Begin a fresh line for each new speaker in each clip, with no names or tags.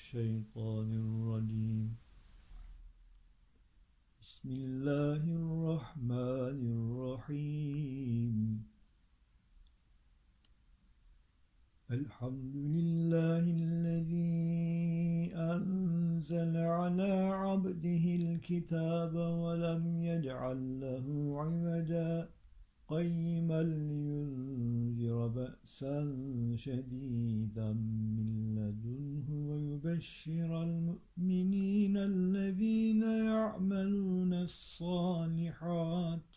الشيطان الرجيم. بسم الله الرحمن الرحيم. الحمد لله الذي أنزل على عبده الكتاب ولم يجعل له عوجا قيما لينذر بأسا شديدا من لدنه ويبشر المؤمنين الذين يعملون الصالحات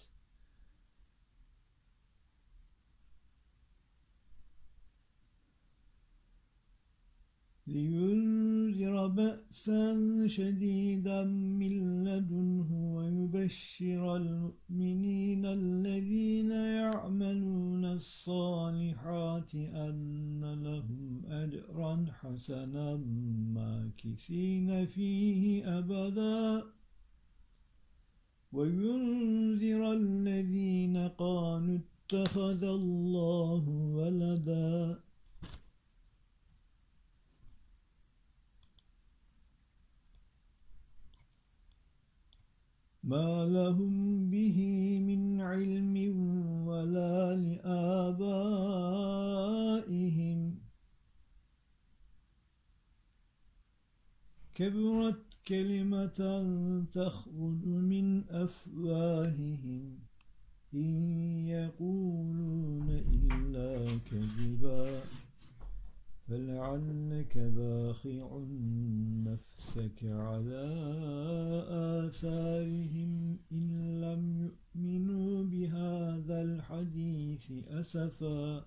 لينذر بأسا شديدا من لدنه ويبشر المؤمنين الذين يعملون الصالحات أن لهم أجرا حسنا ماكثين فيه أبدا وينذر الذين قالوا اتخذ الله ولدا ما لهم به من علم ولا لآبائهم كبرت كلمة تخرج من أفواههم إن يقولون إلا كذبا فلعلك باخع نفسك على آثارهم إن لم يؤمنوا بهذا الحديث أسفا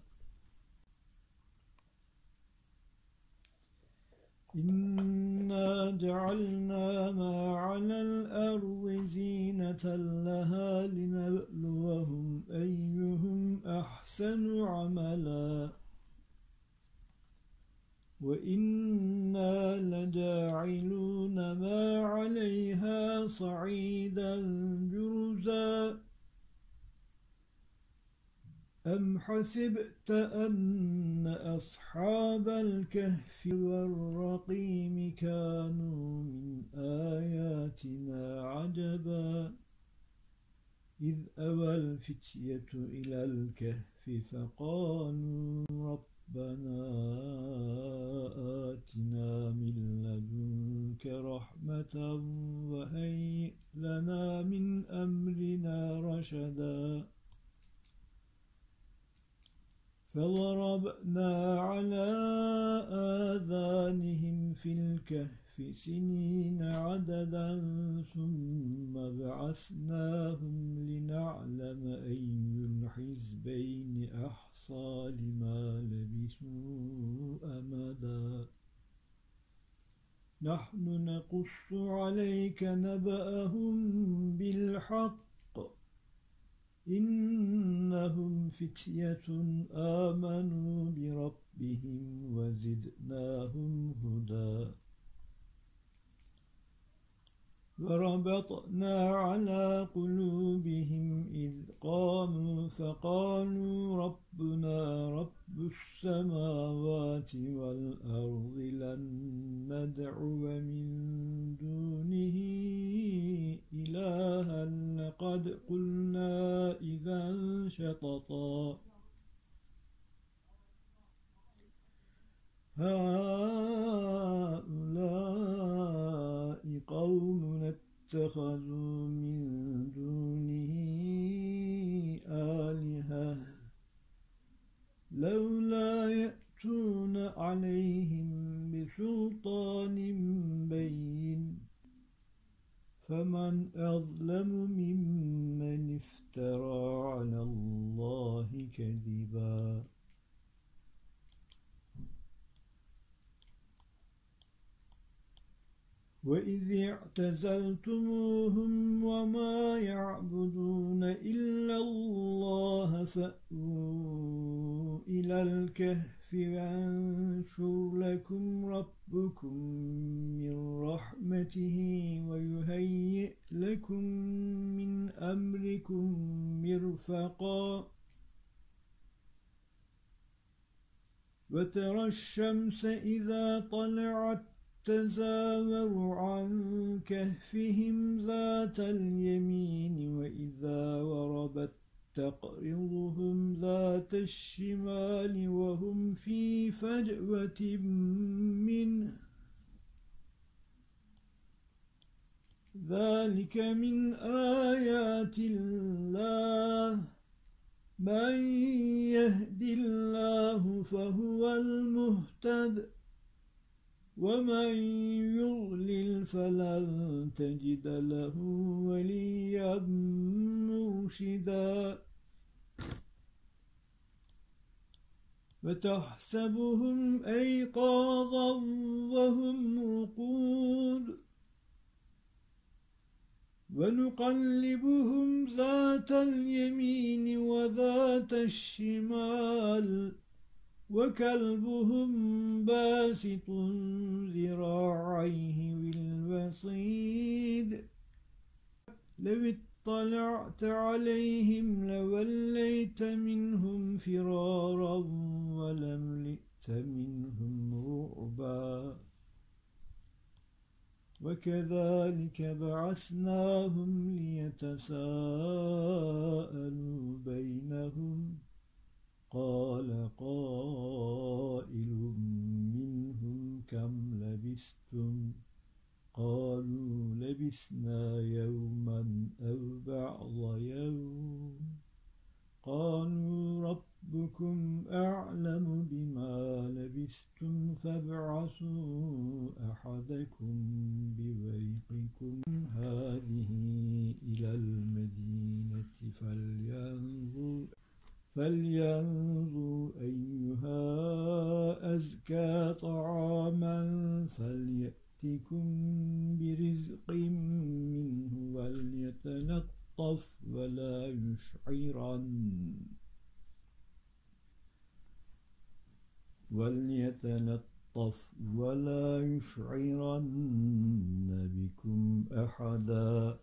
إنا جعلنا ما على الأرض زينة لها لنبلوهم أيهم أحسن عملا وإنا لجاعلون ما عليها صعيدا جرزا أم حسبت أن أصحاب الكهف والرقيم كانوا من آياتنا عجبا إذ أوى الفتية إلى الكهف فقالوا ربنا آتنا من لدنك رحمة وهيئ لنا من أمرنا رشدا فضربنا على آذانهم في الكهف سنين عددا ثم بعثناهم لنعلم أي الحزبين أحصى لما لبثوا أمدا نحن نقص عليك نبأهم بالحق إنهم فتية آمنوا بربهم وزدناهم هدى وربطنا على قلوبهم إذ قاموا فقالوا ربنا رب السماوات والأرض لن ندعو من دونه إلها لقد قلنا إذا شططا هؤلاء قوم اتخذوا من دونه آلهة لولا يأتون عليهم بسلطان بين فمن أظلم ممن افترى على الله كذبا وإذ اعتزلتموهم وما يعبدون إلا الله فأووا إلى الكهف ينشر لكم ربكم من رحمته ويهيئ لكم من أمركم مرفقا وترى الشمس إذا طلعت يتزاوروا عن كهفهم ذات اليمين وإذا وربت تقرضهم ذات الشمال وهم في فجوة منه ذلك من آيات الله من يهد الله فهو المهتد ومن يضلل فلن تجد له وليا مرشدا وتحسبهم أيقاظا وهم رقود ونقلبهم ذات اليمين وذات الشمال وكلبهم باسط ذراعيه بالوصيد لو اطلعت عليهم لوليت منهم فرارا ولملئت منهم رعبا وكذلك بعثناهم ليتساءلوا بينهم قال قائل منهم كم لبثتم قالوا لبثنا يوما أو بعض يوم قالوا ربكم أعلم بما لبثتم فابعثوا أحدكم بورقكم هذه إلى المدينة فلينظر أيها أزكى طعاما فليأتكم برزق منه وليتلطف ولا يشعرن بكم أحدا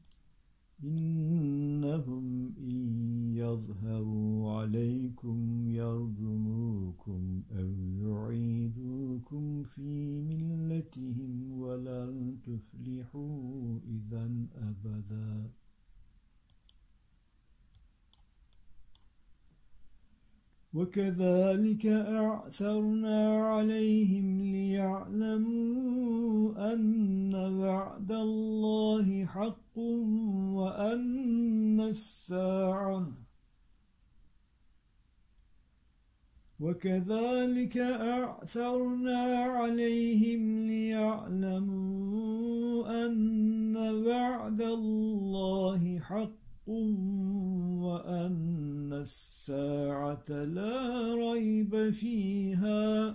إنهم إن يظهروا عليكم يرجموكم أو يعيدوكم في ملتهم ولن تفلحوا إذا أبدا وكذلك أعثرنا عليهم ليعلموا أن وعد الله حق وأن الساعة لا ريب فيها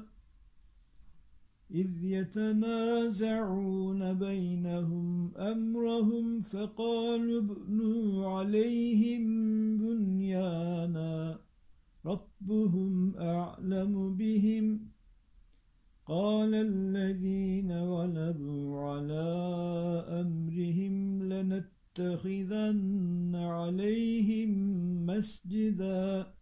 إذ يتنازعون بينهم أمرهم فقالوا ابنوا عليهم بنيانا ربهم أعلم بهم قال الذين غلبوا على أمرهم لنتخذن عليهم مسجدا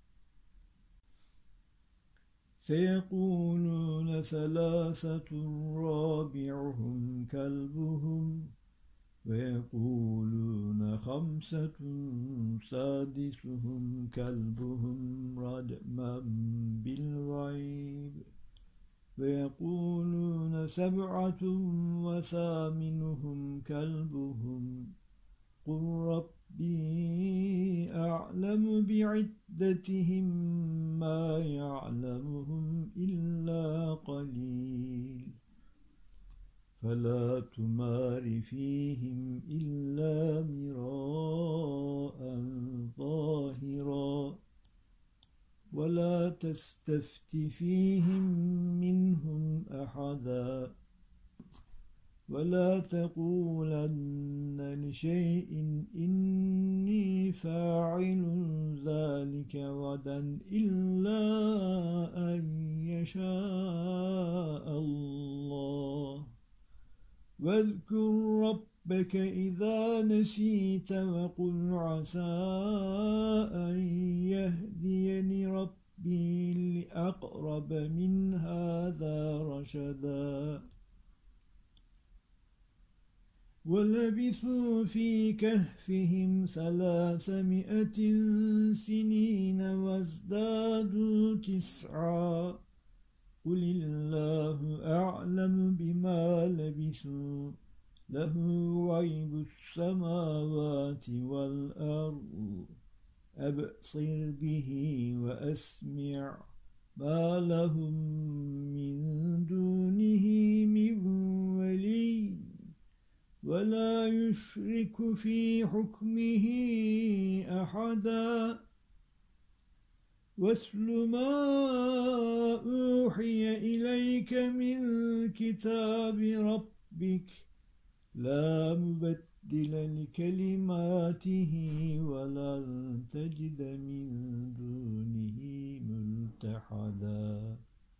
سيقولون ثلاثة رابعهم كلبهم ويقولون خمسة سادسهم كلبهم رجما بالغيب ويقولون سبعة وثامنهم كلبهم قل ربي أعلم بعدتهم ما يعلمهم إلا قليل فلا تمار فيهم إلا مراء ظاهرا ولا تستفت فيهم منهم أحدا ولا تقولن لشيء إني فاعل ذلك غدا إلا أن يشاء الله واذكر ربك إذا نسيت وقل عسى أن يهديني ربي لأقرب من هذا رشدا ولبثوا في كهفهم 300 سنين وازدادوا 9 قل الله أعلم بما لبثوا له غيب السماوات والأرض أبصر به وأسمع ما لهم من دونه من ولي ولا يشرك في حكمه أحدا واتل ما أوحي إليك من كتاب ربك لا مبدل لكلماته ولن تجد من دونه ملتحدا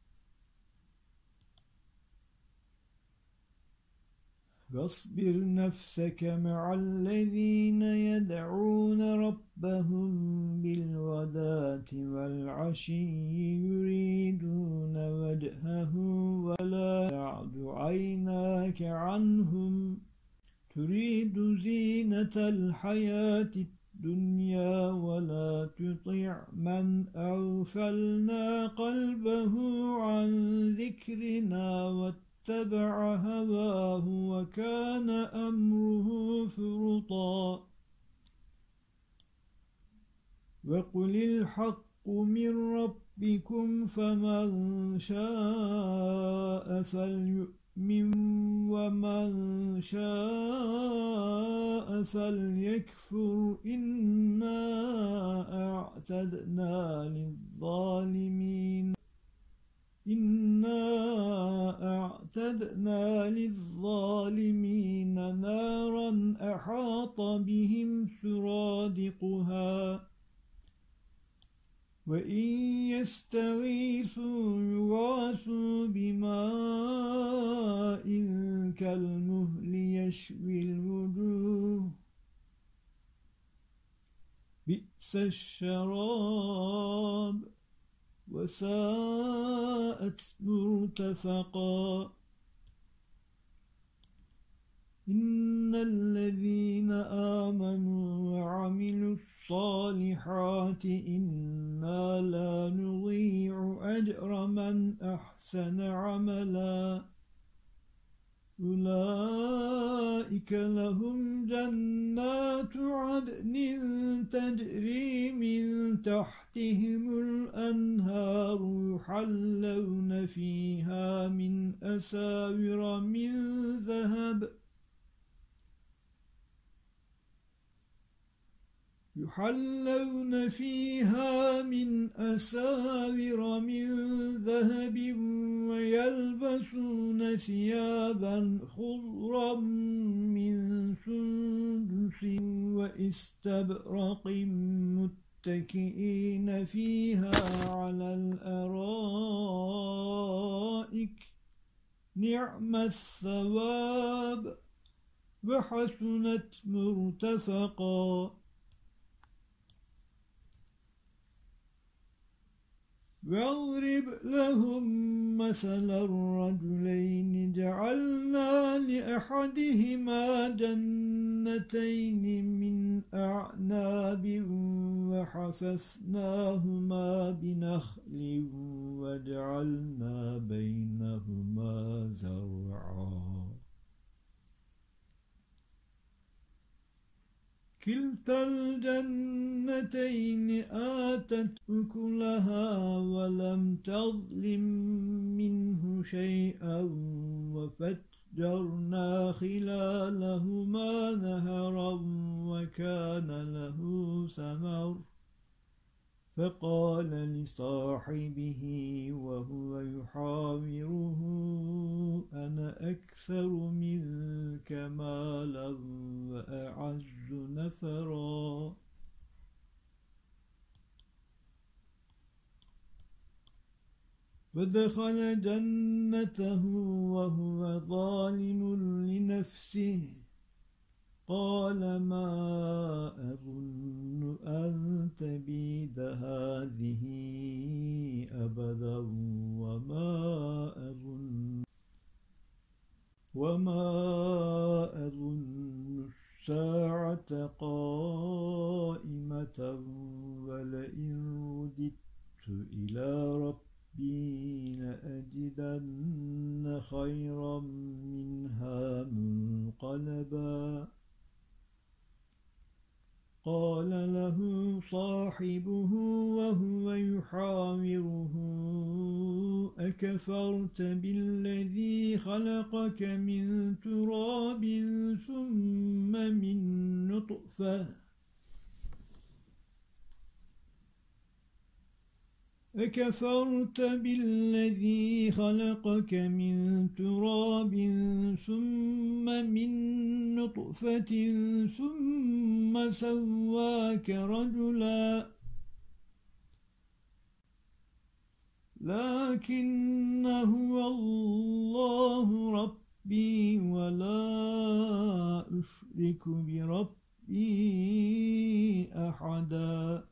واصبر نفسك مع الذين يدعون ربهم بالغداة والعشي يريدون وجهه ولا تعد عيناك عنهم تريد زينة الحياة الدنيا ولا تطع من أغفلنا قلبه عن ذكرنا واتبع هواه وكان أمره فرطا وقل الحق من ربكم فمن شاء فليؤمن ومن شاء فليكفر إنا أعتدنا للظالمين نارا أحاط بهم سرادقها وإن يستغيثوا يغاثوا بماء كالمهل يشوي الوجوه بئس الشراب وساءت مرتفقا إن الذين آمنوا وعملوا الصالحات إنا لا نضيع أجر من أحسن عملا أولئك لهم جنات عدن تجري من تحتهم الأنهار يحلون فيها من أساور من ذهب ويلبسون ثيابا خضرا من سندس وإستبرق متكئين فيها على الأرائك نعم الثواب وحسنت مرتفقا واضرب لهم مثل الرجلين جعلنا لأحدهما جنتين من أعناب وحففناهما بنخل وجعلنا بينهما زرعا كلتا الجنتين آتت أكلها ولم تظلم منه شيئا وفجرنا خلالهما نهرا وكان له ثمر فقال لصاحبه وهو يحاوره أنا أكثر منك مالا وأعز نفرا ودخل جنته وهو ظالم لنفسه قال ما أظن أن تبيد هذه أبدا وما أظن قائمة ولئن رددت إلى ربي لأجدن خيرا منها منقلبا قال له صاحبه وهو يحاوره أكفرت بالذي خلقك من تراب ثم من نطفة أكفرت بالذي خلقك من تراب ثم من نطفة ثم سواك رجلا لكن هو الله ربي ولا أشرك بربي أحدا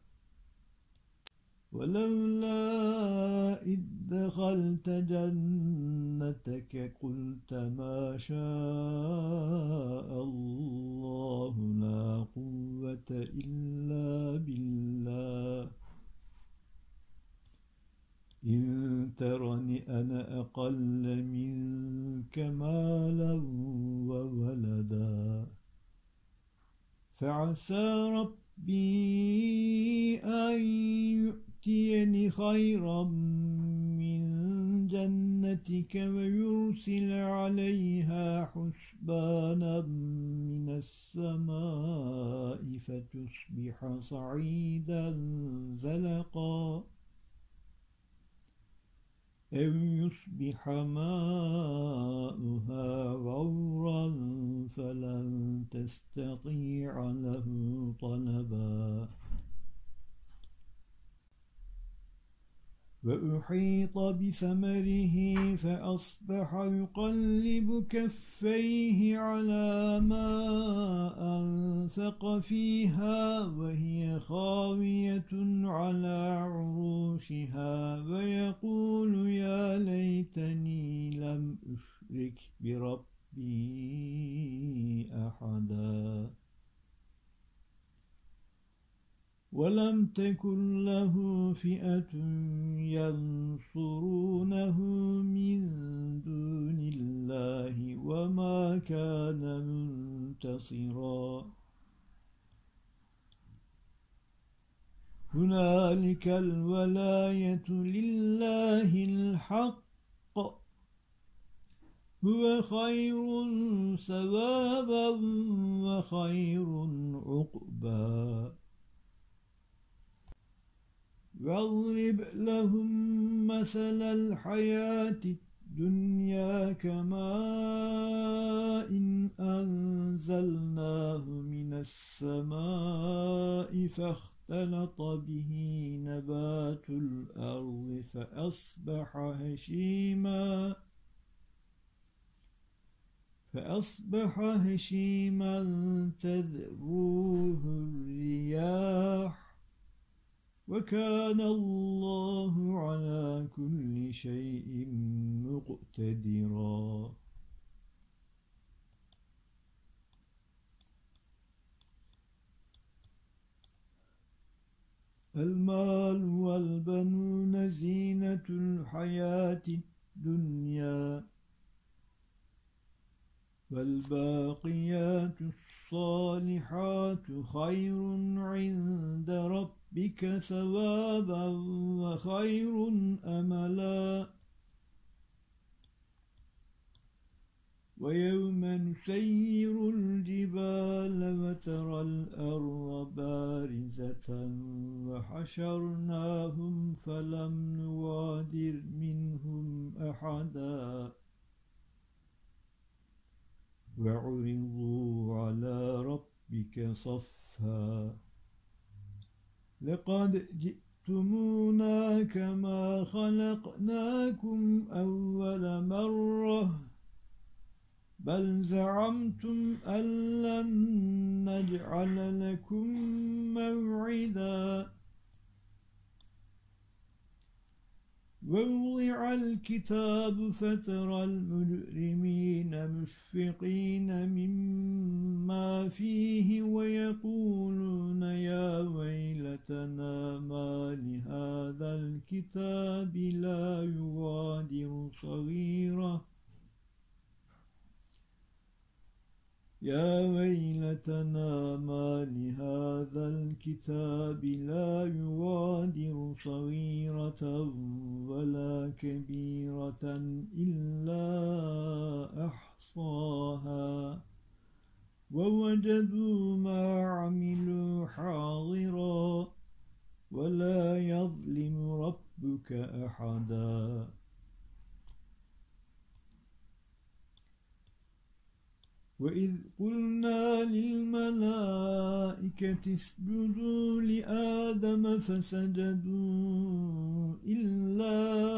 ولولا إذ دخلت جنتك قلت ما شاء الله لا قوة إلا بالله إن ترني أنا أقل منك مالا وولدا فعسى ربي أن يؤتيني خيرا من جنتك ويرسل عليها حسبانا من السماء فتصبح صعيدا زلقا أو يصبح ماؤها غورا فلن تستطيع له طلبا وأحيط بثمره فأصبح يقلب كفيه على ما أنفق فيها وهي خاوية على عروشها ويقول يا ليتني لم أشرك بربي أحدا ولم تكن له فئة ينصرونه من دون الله وما كان منتصرا هنالك الولاية لله الحق هو خير ثوابا وخير عقبا واضرب لهم مثل الحياة الدنيا كماء إن أنزلناه من السماء فاختلط به نبات الأرض فأصبح هشيما تذروه الرياح وكان الله على كل شيء مقتدرا المال والبنون زينة الحياة الدنيا والباقيات الصالحات خير عند ربك ثوابا وخير أملا ويوم نسير الجبال وترى الأرض بارزة وحشرناهم فلم نغادر منهم أحدا وعرضوا على ربك صفا لقد جئتمونا كما خلقناكم أول مرة بل زعمتم أن لن نجعل لكم موعدا ووضع الكتاب فترى المجرمين مشفقين مما فيه ويقولون يا ويلتنا ما لهذا الكتاب لا يغادر صغيرة يا ويلتنا ما لهذا الكتاب لا يغادر صغيرة ولا كبيرة إلا أحصاها ووجدوا ما عملوا حاضرا ولا يظلم ربك أحدا وإذ قلنا للملائكة اسجدوا لآدم فسجدوا إلا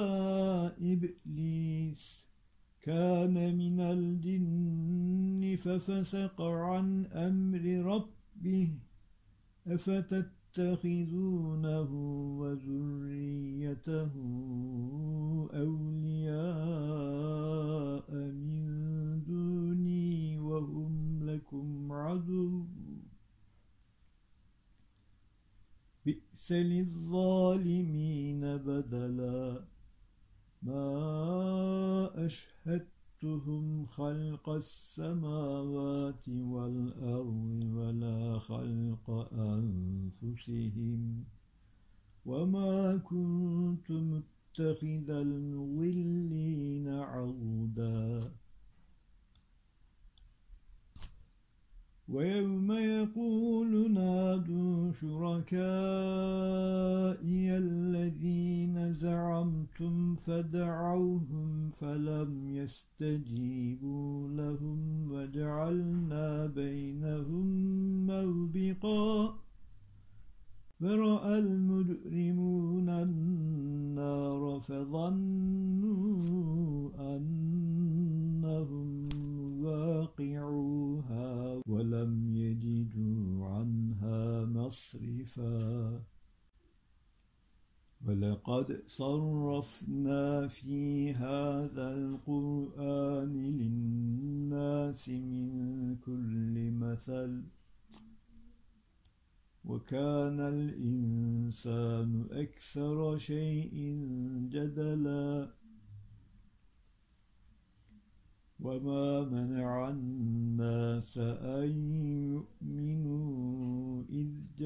إبليس كان من الجن ففسق عن أمر ربه أفتتخذونه وذريته أولياء من دوني وهم لكم عدو بئس للظالمين بدلا ما أشهدتهم خلق السماوات والأرض ولا خلق أنفسهم وما كنت متخذ المضلين عضدا ويوم يقول نادوا شركائي الذين زعمتم فدعوهم فلم يستجيبوا لهم وجعلنا بينهم موبقا فرأى المجرمون النار فظنوا أنهم واقعوها ولم يجدوا عنها مصرفا ولقد صرفنا في هذا القرآن للناس من كل مثل وكان الإنسان أكثر شيء جدلا وما منع الناس أن يؤمنوا إذ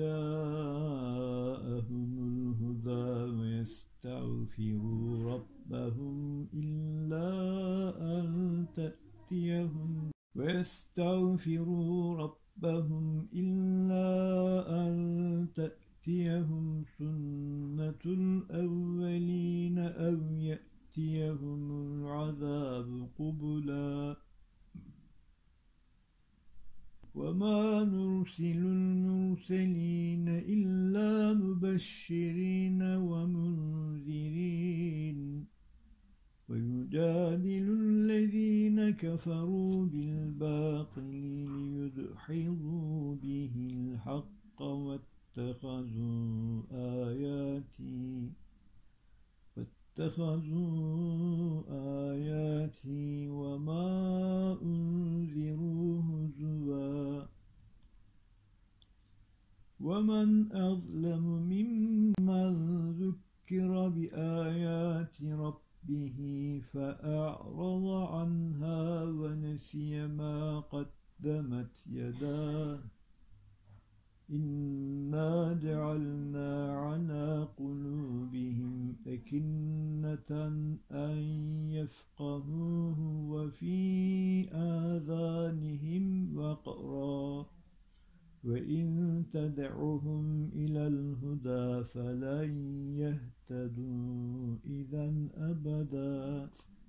جاءهم الهدى ويستغفروا ربهم إلا أن تأتيهم سنة الأولين أو يأتيهم العذاب قبلا وما نرسل المرسلين إلا مبشرين ومنذرين ويجادل الذين كفروا بالباطل ليدحضوا به الحق واتخذوا آياتي وما أنذروا هزوا ومن أظلم ممن ذكر بآيات ربه فأعرض عنها ونسي ما قدمت يداه إنا جعلنا على قلوبهم أكنة أن يفقهوه وفي آذانهم وقرا وإن تدعهم إلى الهدى فلن يهتدوا إذا أبدا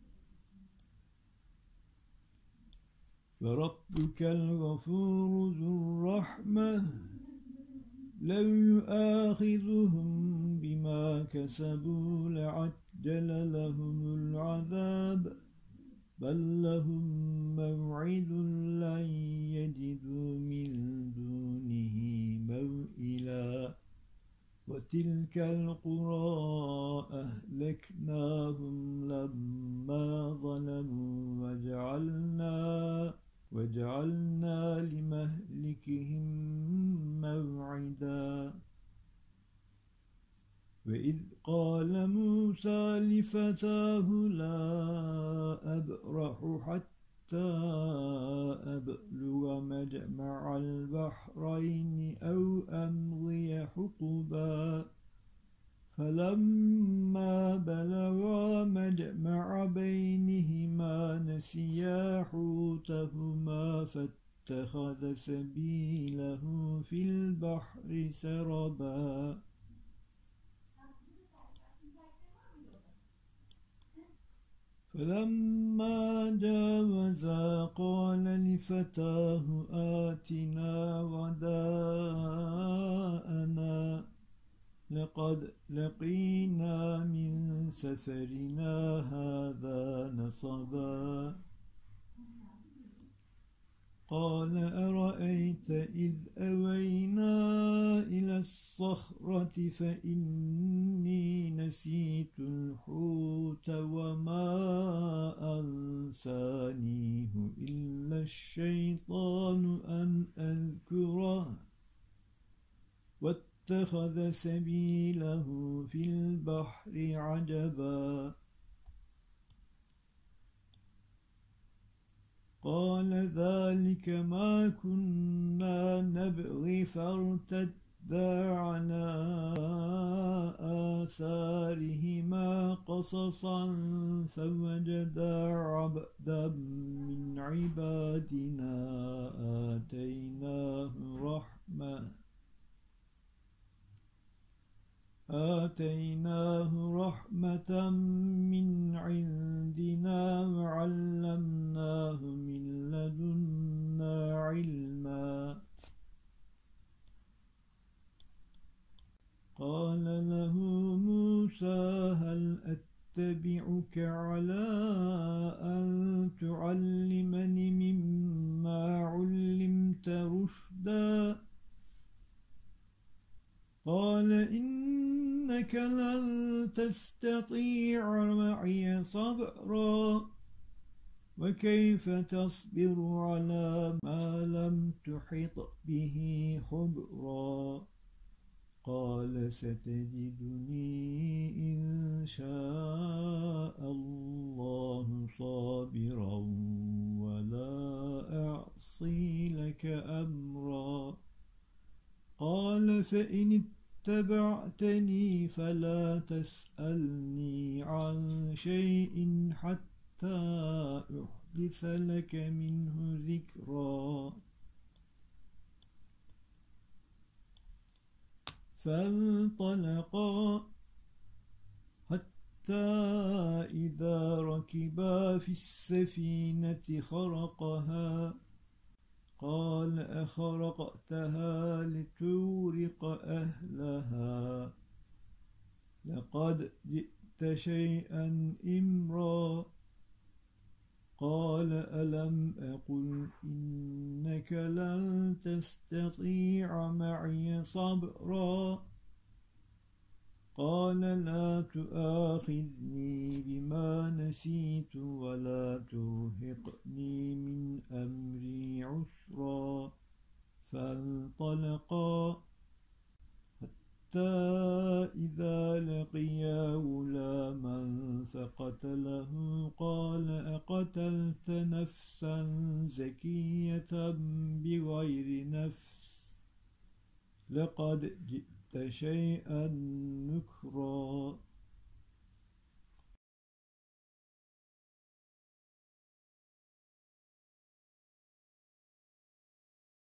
فربك الغفور ذو الرحمة لو يؤاخذهم بما كسبوا لعجل لهم العذاب بل لهم موعد لن يجدوا من دونه موئلا وتلك القرى أهلكناهم لما ظلموا وجعلنا لمهلكهم موعدا وإذ قال موسى لفتاه لا أبرح حتى أبلغ مجمع البحرين أو أمضي حقبا فلما بلغا مجمع بينهما نسيا حوتهما فاتخذ سبيله في البحر سربا فلما جاوزا قال لفتاه آتنا غداءنا لقد لقينا من سفرنا هذا نصبا قال أرأيت إذ أوينا إلى الصخرة فإني نسيت الحوت وما أنسانيه إلا الشيطان أن أذكره واتخذ سبيله في البحر عجبا قال ذلك ما كنا نبغي فارتدا على آثارهما قصصا فوجدا عبدا من عبادنا آتيناه رحمة من عندنا وعلمناه من لدنا علما قال له موسى هل أتبعك على أن تعلمني مما علمت رشدا قال إنك لن تستطيع معي صبرا وكيف تصبر على ما لم تحط به خبرا قال ستجدني إن شاء الله صابرا ولا أعصي لك أمرا قال فإن اتبعتني فلا تسألني عن شيء حتى أحدث لك منه ذكرا فانطلقا حتى إذا ركبا في السفينة خرقها قال أخرقتها لتغرق أهلها لقد جئت شيئا إمرا قال ألم أقل إنك لن تستطيع معي صبرا قال لا تؤاخذني بما نسيت ولا ترهقني من أمري عسرا فانطلقا حتى إذا لقيا غلاما فقتله قال أقتلت نفسا زكية بغير نفس لقد جئت شيئا